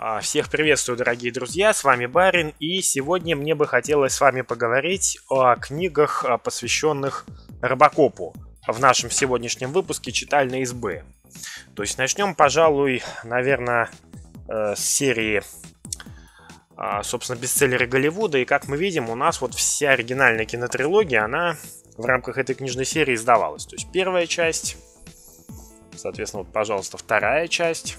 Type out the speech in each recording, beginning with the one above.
Всех приветствую, дорогие друзья, с вами Барин, и сегодня мне бы хотелось с вами поговорить о книгах, посвященных Робокопу в нашем сегодняшнем выпуске «Читальной избы». То есть начнем, пожалуй, наверное, с серии, собственно, бестселлеры Голливуда, и как мы видим, у нас вот вся оригинальная кинотрилогия, она в рамках этой книжной серии издавалась. То есть первая часть, соответственно, вот, пожалуйста, вторая часть.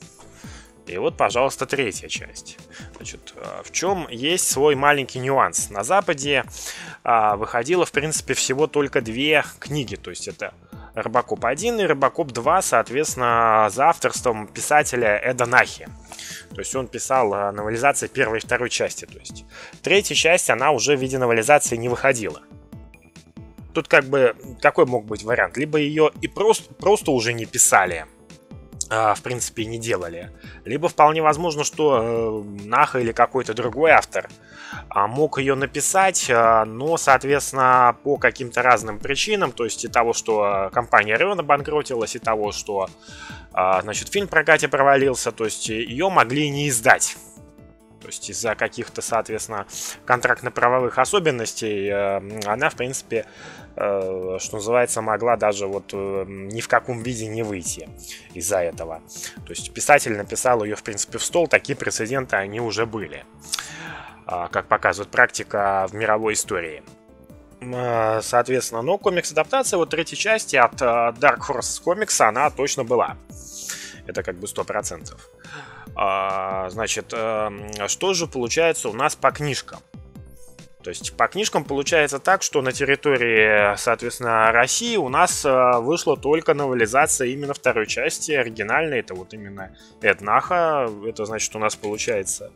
И вот, пожалуйста, третья часть. Значит, в чем есть свой маленький нюанс. На Западе выходило, в принципе, всего только две книги. То есть это Робокоп 1 и Робокоп 2, соответственно, за авторством писателя Эда Нахи. То есть он писал новелизации первой и второй части. То есть третья часть, она уже в виде новелизации не выходила. Тут как бы какой мог быть вариант? Либо ее и просто уже не писали, в принципе, не делали. Либо вполне возможно, что Наха или какой-то другой автор мог ее написать, но, соответственно, по каким-то разным причинам, то есть и того, что компания Рион обанкротилась, и того, что, значит, фильм в прокате провалился, то есть ее могли не издать. То есть из-за каких-то, соответственно, контрактно-правовых особенностей она, в принципе, что называется, могла даже вот ни в каком виде не выйти из-за этого. То есть писатель написал ее, в принципе, в стол, такие прецеденты, они уже были, как показывает практика в мировой истории. Соответственно, но комикс-адаптация вот третьей части от Dark Horse Comics, она точно была. Это как бы 100%. Значит, что же получается у нас по книжкам? То есть по книжкам получается так, что на территории, соответственно, России у нас вышла только новелизация именно второй части, оригинальной. Это вот именно Эд Наха. Это значит, у нас получается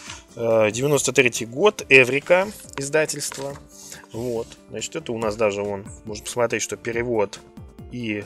93-й год, Эврика издательство. Вот, значит, это у нас даже можно посмотреть, что перевод и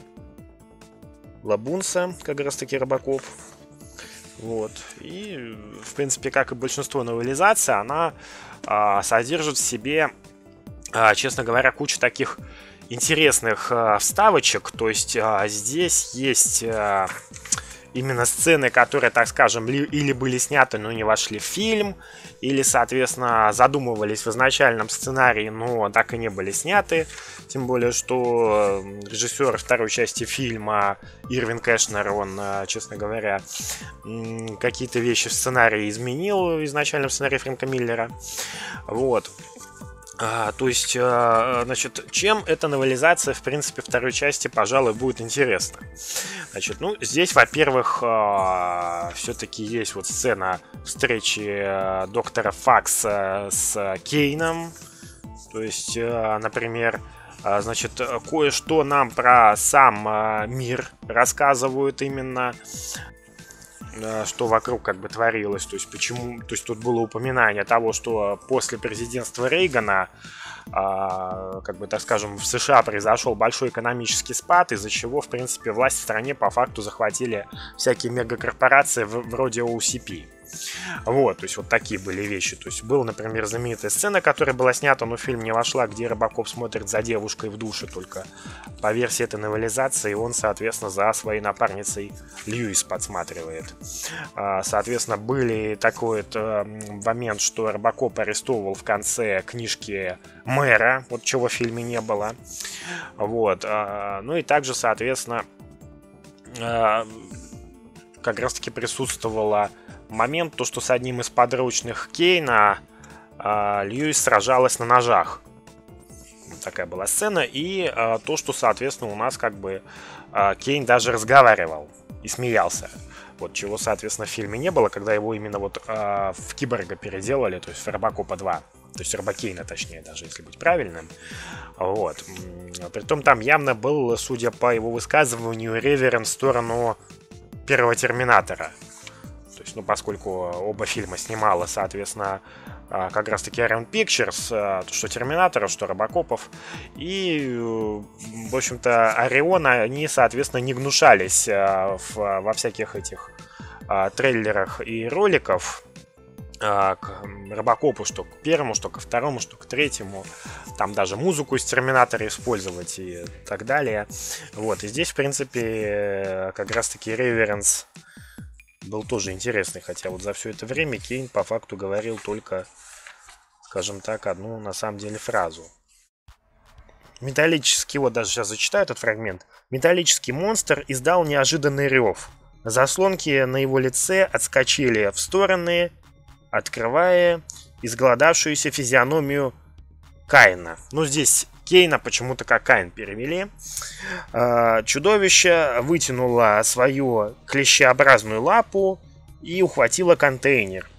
Лабунса, как раз таки Робокоп. Вот. И, в принципе, как и большинство новелизаций, она содержит в себе, честно говоря, кучу таких интересных вставочек. То есть здесь есть именно сцены, которые, так скажем, или были сняты, но не вошли в фильм, или, соответственно, задумывались в изначальном сценарии, но так и не были сняты. Тем более, что режиссер второй части фильма Ирвин Кэшнер, он, честно говоря, какие-то вещи в сценарии изменил, в изначальном сценарии Фрэнка Миллера. Вот. То есть, значит, чем эта новелизация, в принципе, второй части, пожалуй, будет интересна. Значит, ну, здесь, во-первых, все-таки есть вот сцена встречи доктора Факса с Кейном. То есть, например, значит, кое-что нам про сам мир рассказывают именно, что вокруг как бы творилось, то есть почему, то есть тут было упоминание того, что после президентства Рейгана, как бы, так скажем, в США произошел большой экономический спад, из-за чего, в принципе, власть в стране по факту захватили всякие мегакорпорации вроде OCP. Вот, то есть вот такие были вещи. То есть была, например, знаменитая сцена, которая была снята, но в фильм не вошла, где Робокоп смотрит за девушкой в душе, только по версии этой новелизации он, соответственно, за своей напарницей Льюис подсматривает. Соответственно, были такой момент, что Робокоп арестовывал в конце книжки мэра, вот чего в фильме не было. Вот, ну и также, соответственно, как раз-таки присутствовала момент, то, что с одним из подручных Кейна Льюис сражалась на ножах. Такая была сцена. И то, что, соответственно, у нас как бы Кейн даже разговаривал и смеялся. Вот чего, соответственно, в фильме не было, когда его именно вот в Киборга переделали, то есть в Робокопа 2. То есть Робокейна, точнее, даже если быть правильным. Вот. Притом там явно был, судя по его высказыванию, реверенс в сторону первого Терминатора. То есть, ну, поскольку оба фильма снимала, соответственно, как раз-таки Iron Pictures, что Терминаторов, что Робокопов. И, в общем-то, Орион, они, соответственно, не гнушались во всяких этих трейлерах и роликов к Робокопу, что к первому, что ко второму, что к третьему. Там даже музыку из Терминатора использовать и так далее. Вот, и здесь, в принципе, как раз-таки реверенс был тоже интересный, хотя вот за все это время Кейн по факту говорил только, скажем так, одну на самом деле фразу. Металлический, вот даже сейчас зачитаю этот фрагмент. Металлический монстр издал неожиданный рев. Заслонки на его лице отскочили в стороны, открывая изголодавшуюся физиономию Каина. Ну, здесь Кейна почему-то как Каин перевели. Чудовище вытянуло свою клещеобразную лапу и ухватило контейнер.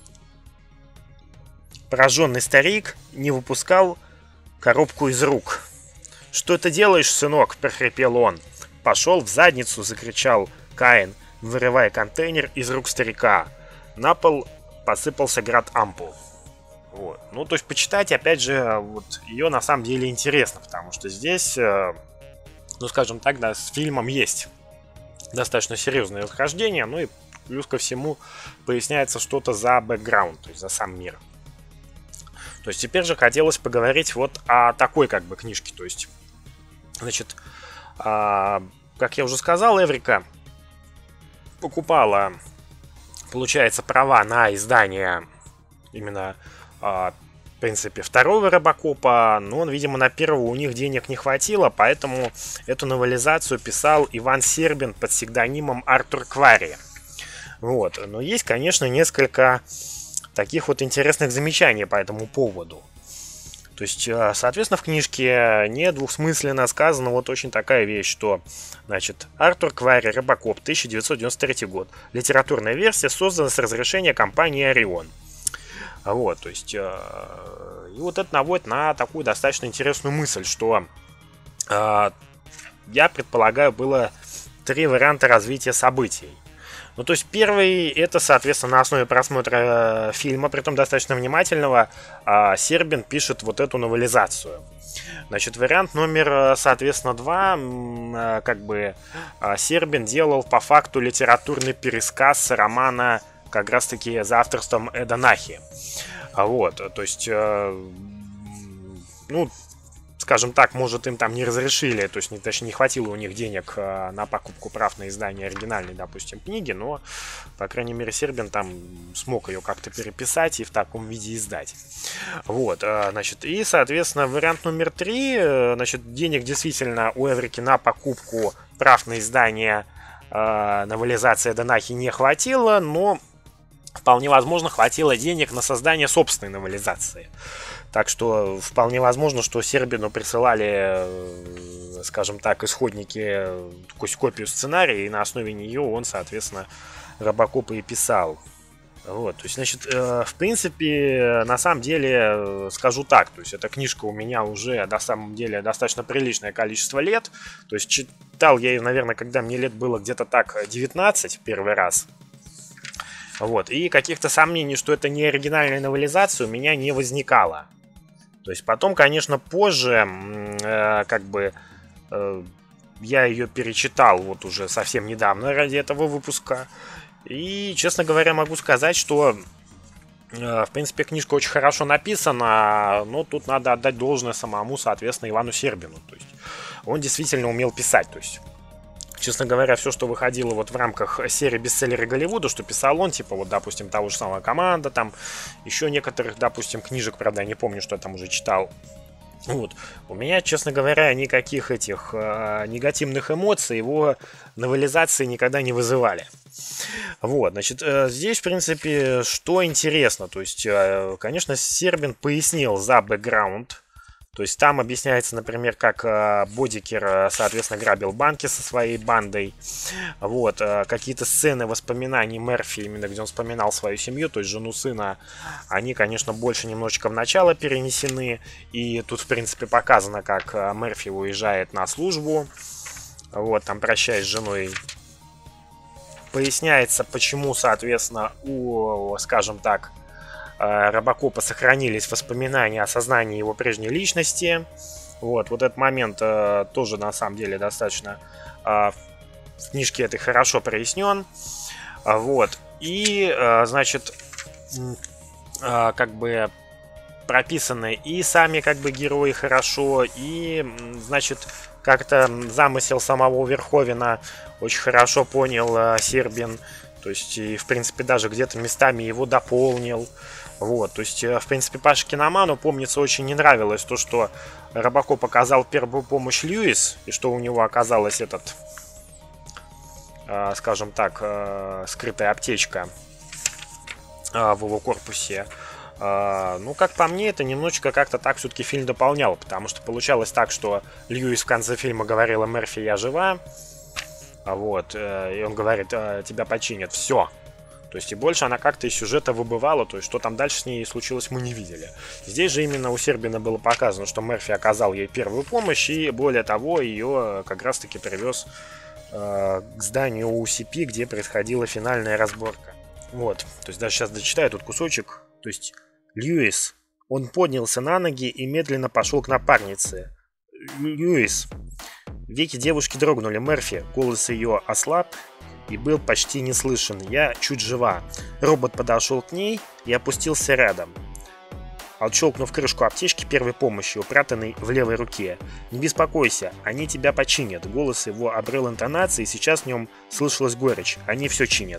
Пораженный старик не выпускал коробку из рук. «Что ты делаешь, сынок?» – прохрипел он. «Пошел в задницу!» – закричал Каин, вырывая контейнер из рук старика. На пол посыпался град ампул. Вот. Ну, то есть почитать, опять же, вот ее на самом деле интересно, потому что здесь, ну, скажем так, да, с фильмом есть достаточно серьезное расхождение, ну и плюс ко всему поясняется что-то за бэкграунд, то есть за сам мир. То есть теперь же хотелось поговорить вот о такой как бы книжке, то есть, значит, как я уже сказал, Эврика покупала, получается, права на издание именно, в принципе, второго Робокопа, но, видимо, на первого у них денег не хватило, поэтому эту новелизацию писал Иван Сербин под псевдонимом Артур Кварри. Вот. Но есть, конечно, несколько таких вот интересных замечаний по этому поводу. То есть, соответственно, в книжке недвусмысленно сказано вот очень такая вещь, что, значит, Артур Кварри, Робокоп, 1993 год. Литературная версия создана с разрешения компании Орион. Вот, то есть, и вот это наводит на такую достаточно интересную мысль, что, я предполагаю, было 3 варианта развития событий. Ну, то есть первый, это, соответственно, на основе просмотра фильма, притом достаточно внимательного, Сербин пишет вот эту новелизацию. Значит, вариант номер, соответственно, 2, как бы Сербин делал по факту литературный пересказ романа как раз-таки за авторством Эда Нахи. Вот, то есть, ну, скажем так, может, им там не разрешили, то есть, точнее, не хватило у них денег на покупку прав на издание оригинальной, допустим, книги, но, по крайней мере, Сербин там смог ее как-то переписать и в таком виде издать. Вот, значит, и, соответственно, вариант номер 3, значит, денег действительно у Эврики на покупку прав на издание новелизации Эда Нахи не хватило, но вполне возможно хватило денег на создание собственной новелизации. Так что вполне возможно, что Сербину присылали, скажем так, исходники, копию сценария, и на основе нее он, соответственно, Робокопа и писал. Вот, то есть, значит, в принципе, на самом деле, скажу так, то есть, эта книжка у меня уже, на самом деле, достаточно приличное количество лет. То есть, читал я ее, наверное, когда мне лет было где-то так 19 первый раз. Вот, и каких-то сомнений, что это не оригинальная новелизация, у меня не возникало. То есть потом, конечно, позже, как бы, я ее перечитал вот уже совсем недавно ради этого выпуска. И, честно говоря, могу сказать, что, в принципе, книжка очень хорошо написана, но тут надо отдать должное самому, соответственно, Ивану Сербину. То есть он действительно умел писать, то есть... Честно говоря, все, что выходило вот в рамках серии бестселлеры Голливуда, что писал он, типа вот, допустим, того же самого «Команда», там еще некоторых, допустим, книжек, правда, я не помню, что я там уже читал. Вот. У меня, честно говоря, никаких этих негативных эмоций его новелизации никогда не вызывали. Вот, значит, здесь, в принципе, что интересно, то есть, конечно, Сербин пояснил за бэкграунд. То есть там объясняется, например, как Бодикер, соответственно, грабил банки со своей бандой. Вот, какие-то сцены воспоминаний Мерфи, именно где он вспоминал свою семью, то есть жену, сына, они, конечно, больше немножечко в начало перенесены. И тут, в принципе, показано, как Мерфи уезжает на службу. Вот, там прощаясь с женой. Поясняется, почему, соответственно, у, скажем так, Робокопа сохранились воспоминания о сознании его прежней личности. Вот этот момент тоже на самом деле достаточно в книжке этой хорошо прояснен. Вот. И, значит, как бы прописаны и сами как бы герои хорошо, и, значит, как-то замысел самого Верховена очень хорошо понял Сербин. То есть, и, в принципе, даже где-то местами его дополнил. Вот, то есть, в принципе, Паше Киноману, помнится, очень не нравилось то, что Робокоп оказал первую помощь Льюис, и что у него оказалась этот, скажем так, скрытая аптечка в его корпусе. Ну, как по мне, это немножечко как-то так все-таки фильм дополнял, потому что получалось так, что Льюис в конце фильма говорила: Мерфи, я жива. Вот, и он говорит: тебя починят, все. То есть и больше она как-то из сюжета выбывала, то есть что там дальше с ней случилось, мы не видели. Здесь же именно у Сербина было показано, что Мерфи оказал ей первую помощь, и более того, ее как раз-таки привез к зданию OCP, где происходила финальная разборка. Вот, то есть даже сейчас дочитаю тут кусочек. То есть Льюис, он поднялся на ноги и медленно пошел к напарнице. Льюис. Веки девушки дрогнули. Мерфи, голос ее ослаб и был почти не слышен. Я чуть жива. Робот подошел к ней и опустился рядом, отщелкнув крышку аптечки первой помощи, упрятанной в левой руке. «Не беспокойся, они тебя починят». Голос его обрел интонации, и сейчас в нем слышалась горечь. «Они все чинят».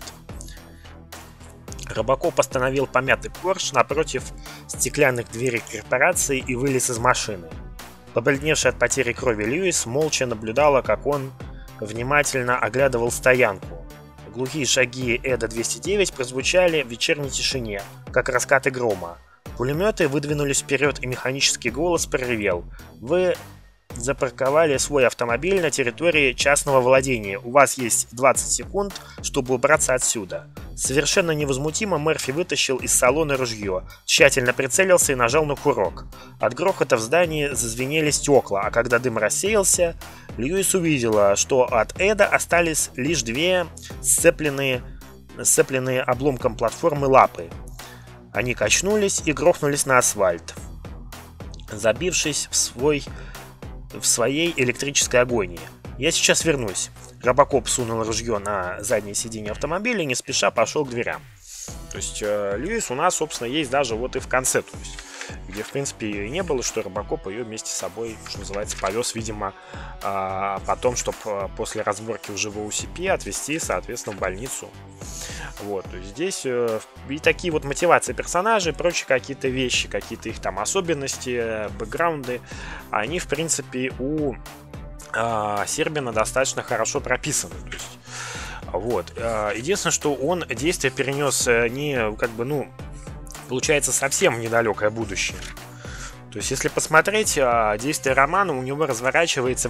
Робокоп остановил помятый Порш напротив стеклянных дверей корпорации и вылез из машины. Побледневшая от потери крови Льюис молча наблюдала, как он внимательно оглядывал стоянку. Глухие шаги Эда-209 прозвучали в вечерней тишине, как раскаты грома. Пулеметы выдвинулись вперед, и механический голос проревел: «Вы запарковали свой автомобиль на территории частного владения. У вас есть 20 секунд, чтобы убраться отсюда». Совершенно невозмутимо Мерфи вытащил из салона ружье, тщательно прицелился и нажал на курок. От грохота в здании зазвенели стекла, а когда дым рассеялся, Льюис увидела, что от Эда остались лишь две сцепленные обломком платформы лапы. Они качнулись и грохнулись на асфальт, забившись в своей электрической агонии. «Я сейчас вернусь». Робокоп сунул ружье на заднее сиденье автомобиля и не спеша пошел к дверям. То есть Льюис у нас, собственно, есть даже вот и в конце, то есть, где, в принципе, ее и не было, что Робокоп ее вместе с собой, что называется, повез, видимо, потом, чтобы после разборки уже в OCP отвезти, соответственно, в больницу. Вот, то есть здесь и такие вот мотивации персонажей, прочие какие-то вещи, какие-то их там особенности, бэкграунды, они, в принципе, у Сербина достаточно хорошо прописаны. То есть, вот. Единственное, что он действие перенес не, как бы, ну, получается, совсем в недалекое будущее. То есть, если посмотреть, действие романа у него разворачивается в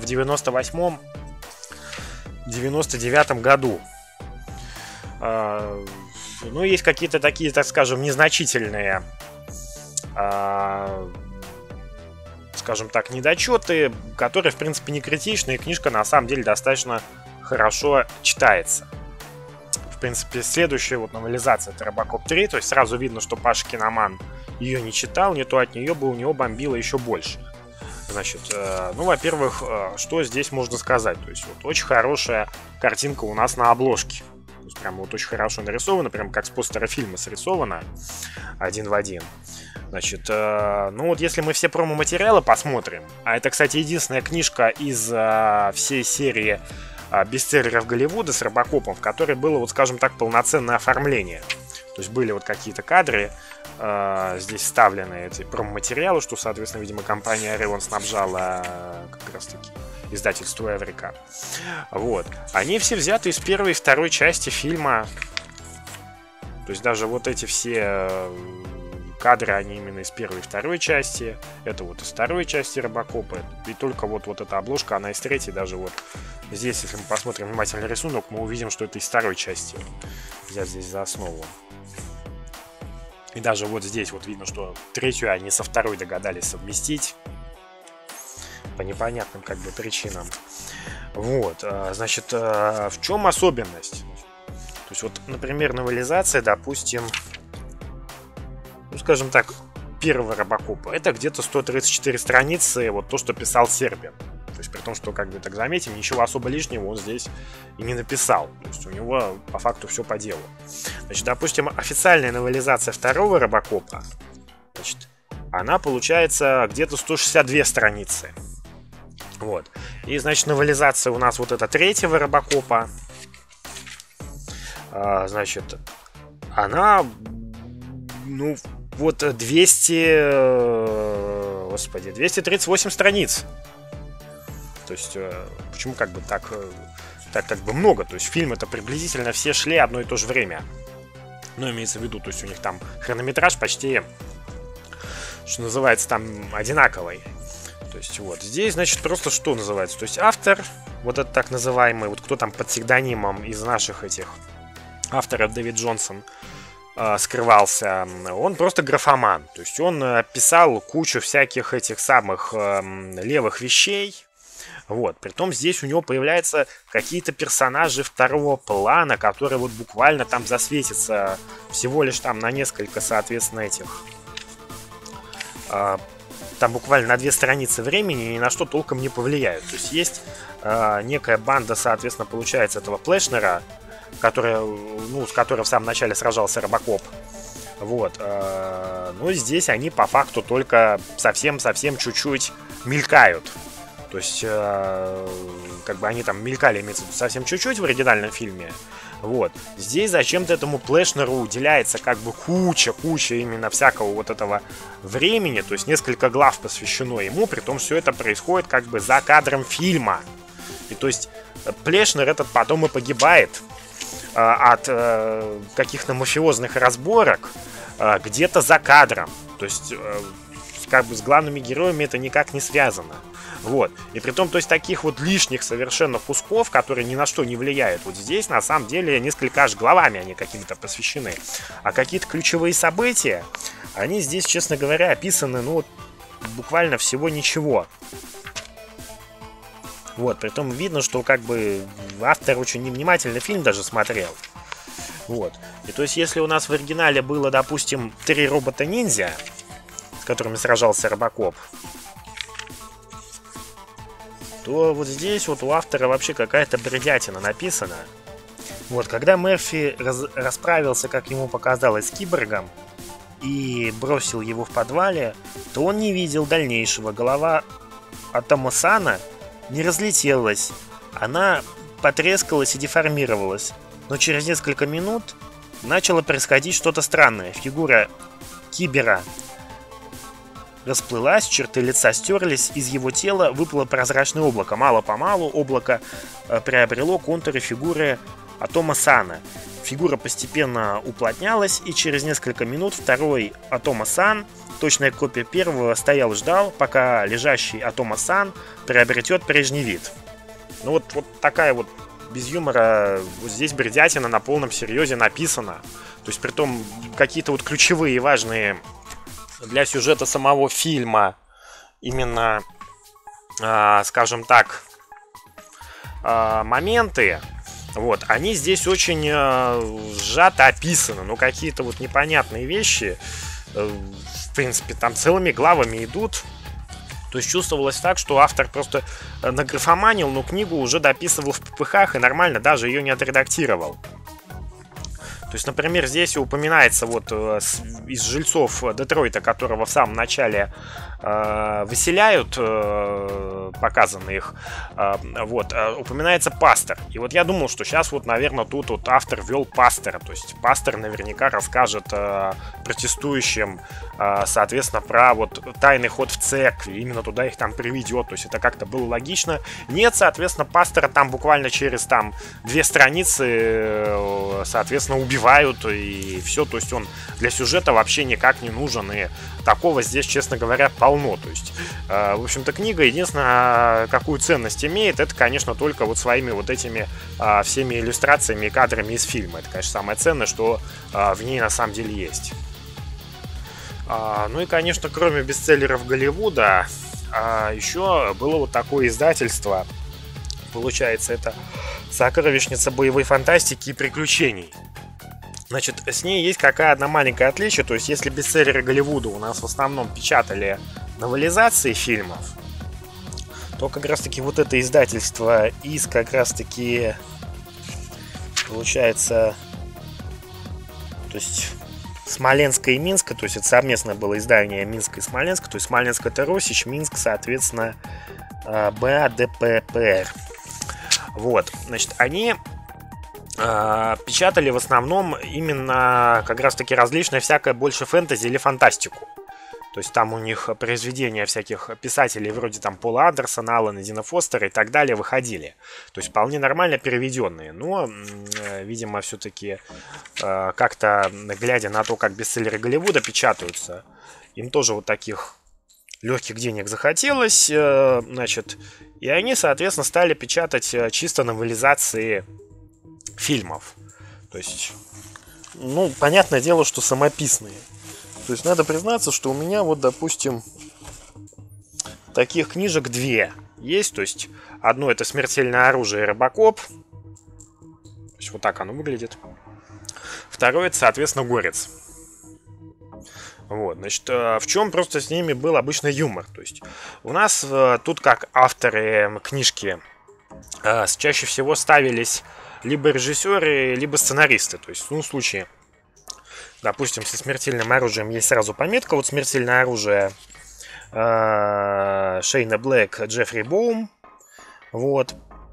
98-99 году. Ну, есть какие-то такие, так скажем, незначительные, скажем так, недочеты, которые, в принципе, не критичны, и книжка, на самом деле, достаточно хорошо читается. В принципе, следующая вот новелизация — это Робокоп 3, то есть сразу видно, что Паша Киноман ее не читал, не то от нее бы у него бомбило еще больше. Значит, ну, во-первых, что здесь можно сказать? То есть, вот очень хорошая картинка у нас на обложке. То есть, прям вот очень хорошо нарисовано, прям как с постера фильма срисовано, один в один. Значит, ну вот если мы все промо-материалы посмотрим, а это, кстати, единственная книжка из всей серии бестселлеров Голливуда с Робокопом, в которой было, вот скажем так, полноценное оформление. То есть были вот какие-то кадры здесь вставлены, эти промо-материалы, что, соответственно, видимо, компания Orion снабжала как раз-таки издательство Эврика. Вот. Они все взяты из первой и второй части фильма. То есть даже вот эти все кадры, они именно из первой и второй части. Это вот из второй части Робокопа. И только вот эта обложка, она из третьей. Даже вот здесь, если мы посмотрим внимательно рисунок, мы увидим, что это из второй части. Взять здесь за основу. И даже вот здесь вот видно, что третью они со второй догадались совместить. По непонятным как бы причинам. Вот, значит, в чем особенность? То есть вот, например, новелизация, допустим, ну, скажем так, первого Робокопа. Это где-то 134 страницы, вот то, что писал Сербин. То есть при том, что, как бы так заметим, ничего особо лишнего он здесь и не написал. То есть у него по факту все по делу. Значит, допустим, официальная новелизация второго Робокопа, значит, она получается где-то 162 страницы. Вот. И, значит, новелизация у нас вот это третьего Робокопа. значит, она, ну, вот 238 страниц. То есть, почему как бы так как бы много? То есть, фильм это приблизительно все шли одно и то же время. Ну, имеется в виду, то есть, у них там хронометраж почти, что называется, там одинаковый. То есть, вот, здесь, значит, просто что называется? То есть, автор, вот этот так называемый, вот кто там под псевдонимом из наших этих авторов, Дэвид Джонсон, скрывался, он просто графоман. То есть он писал кучу всяких этих самых левых вещей. Вот. Притом здесь у него появляются какие-то персонажи второго плана, которые вот буквально там засветятся всего лишь там на несколько, соответственно, этих... там буквально на 2 страницы времени ни на что толком не повлияют. То есть есть некая банда, соответственно, получается, этого Плешнера, с которой в самом начале сражался Робокоп. Вот. Но здесь они по факту только совсем чуть-чуть мелькают. То есть, как бы они там мелькали, имеется в виду, совсем чуть-чуть в оригинальном фильме. Вот. Здесь зачем-то этому Плешнеру уделяется как бы куча именно всякого вот этого времени. То есть несколько глав посвящено ему, притом все это происходит как бы за кадром фильма. И то есть Плешнер этот потом и погибает от каких-то мафиозных разборок где-то за кадром. То есть как бы с главными героями это никак не связано. Вот. И при том, то есть таких вот лишних совершенно кусков, которые ни на что не влияют, вот здесь на самом деле несколько аж главами они какими-то посвящены. А какие-то ключевые события, они здесь, честно говоря, описаны, ну, буквально всего ничего. Вот, притом видно, что как бы автор очень невнимательно фильм даже смотрел. Вот. И то есть, если у нас в оригинале было, допустим, 3 робота-ниндзя, с которыми сражался Робокоп, то вот здесь вот у автора вообще какая-то бредятина написана. Вот, когда Мерфи расправился, как ему показалось, с киборгом и бросил его в подвале, то он не видел дальнейшего. Голова Атома-сана не разлетелась, она потрескалась и деформировалась. Но через несколько минут начало происходить что-то странное. Фигура Кибера расплылась, черты лица стерлись, из его тела выплыло прозрачное облако. Мало-помалу облако приобрело контуры фигуры Атома-сана. Фигура постепенно уплотнялась, и через несколько минут второй Атома-сан, точная копия первого, стоял и ждал, пока лежащий Атома-сан приобретет прежний вид. Ну вот такая вот без юмора, вот здесь бредятина на полном серьезе написана. То есть притом какие-то вот ключевые важные для сюжета самого фильма именно, скажем так, моменты, вот, они здесь очень сжато описаны, но какие-то вот непонятные вещи, в принципе, там целыми главами идут. То есть чувствовалось так, что автор просто награфоманил, но книгу уже дописывал в ППХ и нормально даже ее не отредактировал. То есть, например, здесь упоминается вот из жильцов Детройта, которого в самом начале выселяют, показаны их, вот, упоминается пастор. И вот я думал, что сейчас вот, наверное, тут вот автор ввел пастора. То есть пастор наверняка расскажет протестующим, соответственно, про вот тайный ход в церкви, именно туда их там приведет. То есть это как-то было логично. Нет, соответственно, пастора там буквально через там 2 страницы, соответственно, убивают и все. То есть он для сюжета вообще никак не нужен. И такого здесь, честно говоря, полно. То есть, в общем-то, книга единственное, какую ценность имеет, это, конечно, только вот своими вот этими всеми иллюстрациями и кадрами из фильма. Это, конечно, самое ценное, что в ней на самом деле есть. Ну и, конечно, кроме бестселлеров Голливуда, еще было вот такое издательство. Получается, это «Сокровищница боевой фантастики и приключений». Значит, с ней есть какая одна маленькое отличие. То есть, если бестселлеры Голливуда у нас в основном печатали новелизации фильмов, то как раз-таки вот это издательство из как раз-таки, получается, то есть Смоленска и Минска, то есть это совместное было издание Минска и Смоленска, то есть Смоленск это Росич, Минск, соответственно, БАДППР. Вот, значит, они печатали в основном именно как раз таки различное всякое, больше фэнтези или фантастику. То есть там у них произведения всяких писателей вроде там Пола Андерсона, Алана Дина Фостера и так далее выходили. То есть вполне нормально переведенные. Но, видимо, все-таки как-то, глядя на то, как бестселлеры Голливуда печатаются, им тоже вот таких легких денег захотелось, значит, и они, соответственно, стали печатать чисто новелизации фильмов. То есть, ну, понятное дело, что самописные. То есть надо признаться, что у меня вот, допустим, таких книжек две есть. То есть одно — это «Смертельное оружие» и «Робокоп». То есть вот так оно выглядит. Второе — это, соответственно, «Горец». Вот, значит, в чем просто с ними был обычно юмор. То есть у нас тут как авторы книжки чаще всего ставились либо режиссеры, либо сценаристы. То есть, ну, в случае, допустим, со «Смертельным оружием» есть сразу пометка. Вот «Смертельное оружие» Шейна Блэк, Джеффри Боум. Вот.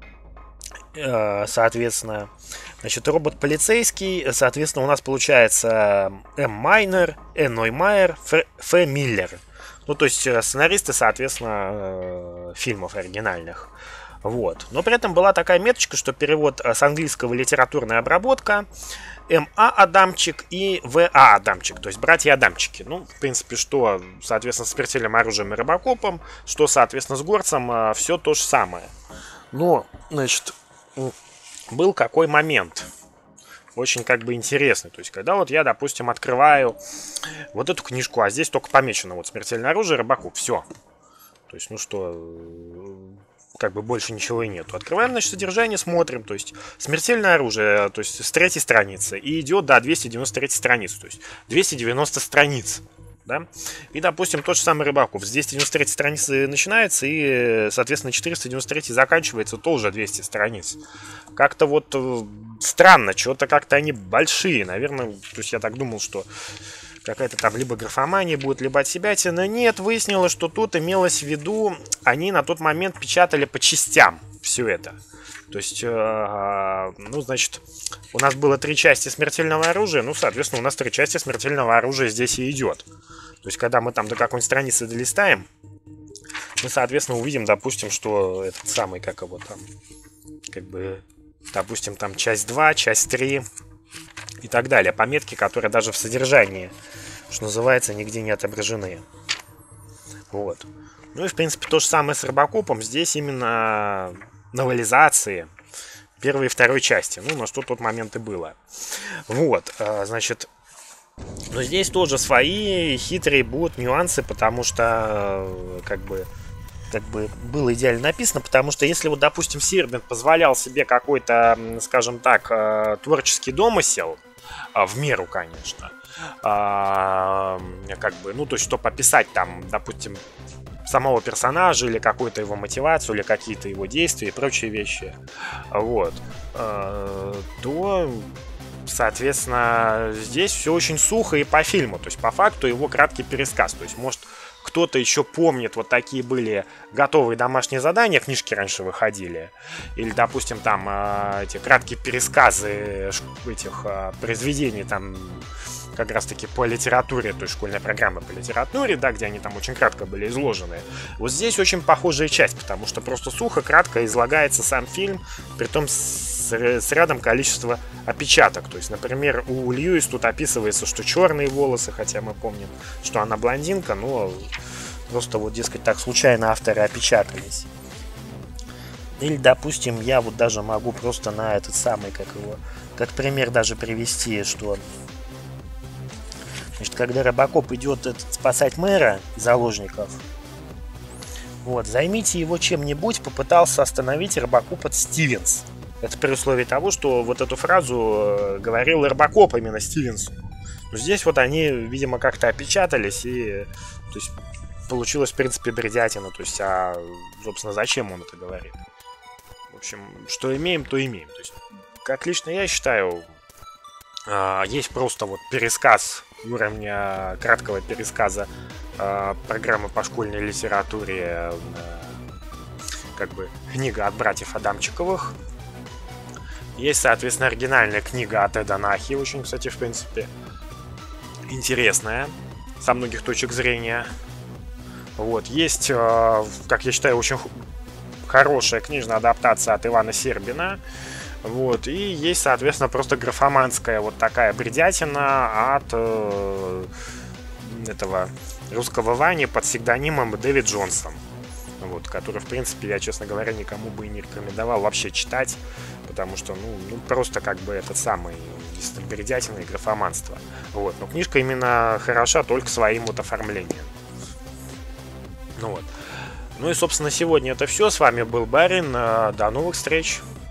Соответственно, значит, робот полицейский. Соответственно, у нас получается М. Майнер, Н. Ноймайер, Ф. Миллер. Ну, то есть сценаристы, соответственно, фильмов оригинальных. Вот. Но при этом была такая меточка, что перевод с английского «литературная обработка», М.А. Адамчик и В.А. Адамчик, то есть братья Адамчики. Ну, в принципе, что, соответственно, с «Смертельным оружием» и «Робокопом», что, соответственно, с «Горцем», все то же самое. Но, значит, был какой момент очень как бы интересный. То есть, когда вот я, допустим, открываю вот эту книжку, а здесь только помечено вот «Смертельное оружие», «Робокоп», все. То есть, ну что, как бы больше ничего и нету. Открываем, значит, содержание, смотрим. То есть «Смертельное оружие», то есть с 3-й страницы, и идет до 293 страницы. То есть 290 страниц. Да? И, допустим, тот же самый «Рыбаков». С 293 страницы начинается, и, соответственно, 493 заканчивается, тоже 200 страниц. Как-то вот странно, что-то как-то они большие. Наверное, то есть я так думал, что какая-то там либо графомания будет, либо отсебятина. Нет, выяснилось, что тут имелось в виду, они на тот момент печатали по частям все это. То есть, ну, значит, у нас было 3 части «Смертельного оружия», ну, соответственно, у нас 3 части «Смертельного оружия» здесь и идет. То есть, когда мы там до какой-нибудь страницы долистаем, мы, соответственно, увидим, допустим, что этот самый, как его там, как бы, допустим, там часть 2, часть 3 и так далее. Пометки, которые даже в содержании, что называется, нигде не отображены. Вот. Ну и, в принципе, то же самое с «Робокопом». Здесь именно новелизации первой и второй части. Ну, на что тот момент и было. Вот, значит, но здесь тоже свои хитрые будут нюансы, потому что, как бы было идеально написано, потому что если вот, допустим, Сирбин позволял себе какой-то, скажем так, творческий домысел, в меру, конечно, как бы, ну, то есть, чтобы описать там, допустим, самого персонажа или какую-то его мотивацию, или какие-то его действия и прочие вещи, вот, то, соответственно, здесь все очень сухо и по фильму, то есть по факту его краткий пересказ, то есть может кто-то еще помнит, вот такие были готовые домашние задания, книжки раньше выходили, или, допустим, там эти краткие пересказы этих произведений там как раз-таки по литературе, то есть школьная программа по литературе, да, где они там очень кратко были изложены. Вот здесь очень похожая часть, потому что просто сухо, кратко излагается сам фильм, притом с рядом количества опечаток. То есть, например, у Льюис тут описывается, что черные волосы, хотя мы помним, что она блондинка, но просто вот, дескать, так случайно авторы опечатались. Или, допустим, я вот даже могу просто на этот самый, как пример даже привести, что, значит, когда Робокоп идет спасать мэра заложников, вот, займите его чем-нибудь, попытался остановить Робокопа Стивенс. Это при условии того, что вот эту фразу говорил Робокоп именно Стивенсу. Но здесь вот они, видимо, как-то опечатались, и, то есть, получилось, в принципе, бредятина. То есть, собственно, зачем он это говорит? В общем, что имеем, то имеем. То есть, как лично я считаю, есть просто вот пересказ уровня краткого пересказа программы по школьной литературе, как бы книга от братьев Адамчиковых. Есть, соответственно, оригинальная книга от Эда Нахи, очень, кстати, в принципе, интересная, со многих точек зрения. Вот, есть, как я считаю, очень хорошая книжная адаптация от Ивана Сербина. Вот, и есть, соответственно, просто графоманская вот такая бредятина от этого русского Вани под псевдонимом Дэвид Джонсон. Вот, который, в принципе, я, честно говоря, никому бы и не рекомендовал вообще читать, потому что, ну просто как бы этот самый бредятина и графоманство. Вот, но книжка именно хороша только своим вот оформлением. Ну вот. Ну и, собственно, сегодня это все. С вами был Барин. До новых встреч.